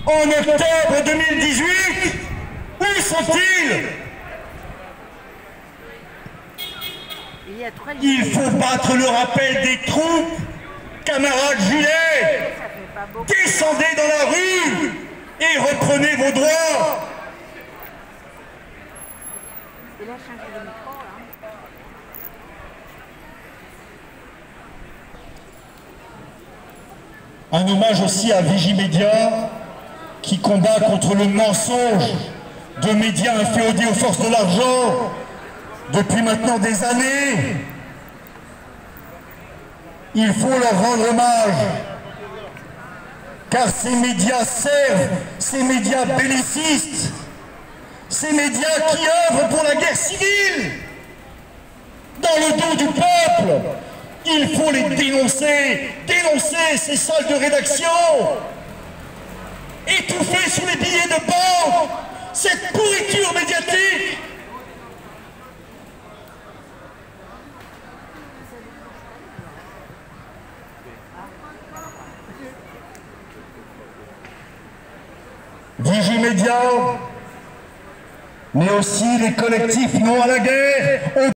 en octobre 2018. Où sont-ils? Il faut battre le rappel des troupes. Camarades Gilets, descendez dans la rue et reprenez vos droits. Un hommage aussi à Vigimédia qui combat contre le mensonge de médias inféodés aux forces de l'argent depuis maintenant des années. Il faut leur rendre hommage, car ces médias servent, ces médias bellicistes, ces médias qui œuvrent pour la guerre civile, dans le dos du peuple. Il faut les dénoncer, dénoncer ces salles de rédaction, étouffer sous les billets de banque cette pourriture médiatique. Vigimédia, mais aussi les collectifs non à la guerre.